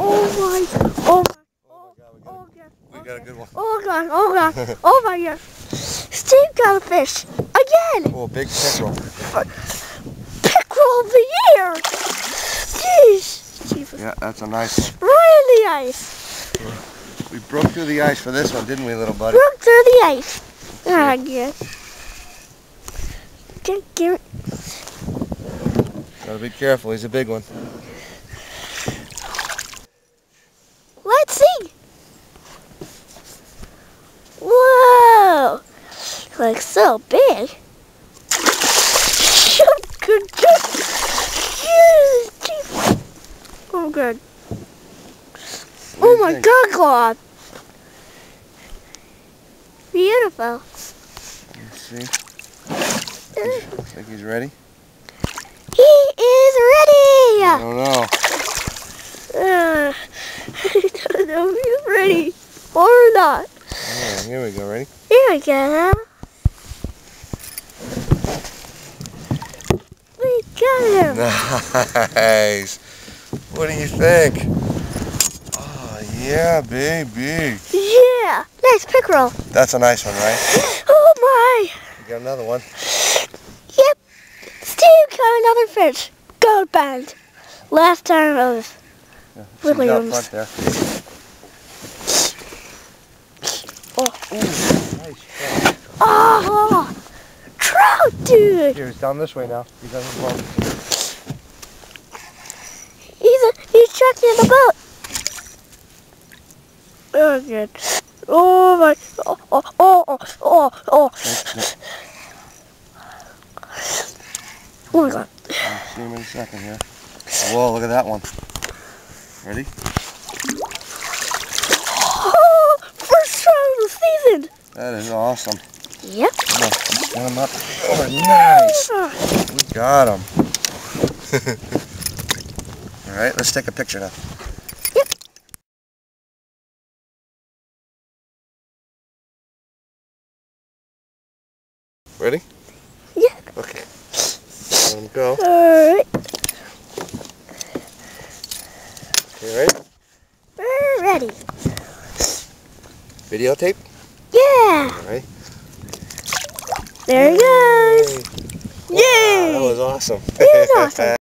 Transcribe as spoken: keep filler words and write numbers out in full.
Oh my, oh my, Oh my God, we got, oh a, God, we oh got a God. good one. Oh God, oh God, oh my God. Steve got a fish, again. Oh, big pickerel. Pickerel of the year. Jeez. Jesus. Yeah, that's a nice one. Right in the ice. We broke through the ice for this one, didn't we, little buddy? Broke through the ice. Ah, good. Get, get it. Gotta be careful, he's a big one. Let's see. Whoa. Like so big. Good, good. Oh, good. Oh my think? God, Claude. Beautiful. Let's see. He's, think he's ready? He is ready. I don't know. Uh, I don't know if he's ready or not. Yeah, here we go, ready? Here we go. We got him. Nice. What do you think? Oh, yeah, baby. Yeah. Nice pickerel. That's a nice one, right? Oh my. You got another one. Yep. Steve got another fish. Gold band. Last time it was Yeah, Williams. Out front there. Oh. Ooh, nice shot. Oh. Trout, dude. Here, he's down this way now. He's on his boat. He's a, he's trapped in the boat. Oh, good. Oh my. Oh, oh, oh, oh, oh. Oh my God. I'll see him in a second here. Whoa, look at that one. Ready? Oh, first trout of the season. That is awesome. Yep. Come on, get him up. Oh, nice. We got him. All right, let's take a picture now. Yep. Ready? Yeah. Okay. Let him go. All right. You ready? We're ready. Videotape? Yeah. All right. There he goes. Wow, Yay. that was awesome. It was awesome.